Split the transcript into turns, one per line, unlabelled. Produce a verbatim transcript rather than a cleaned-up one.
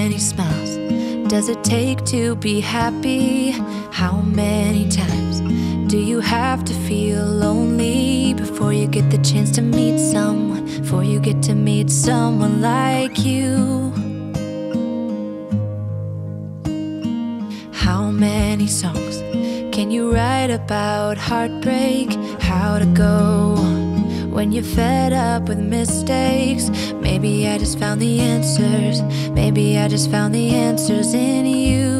many smiles does it take to be happy? How many times do you have to feel lonely before you get the chance to meet someone, before you get to meet someone like you? How many songs can you write about heartbreak? How to go on when you're fed up with mistakes? Maybe I just found the answers. Maybe I just found the answers in you.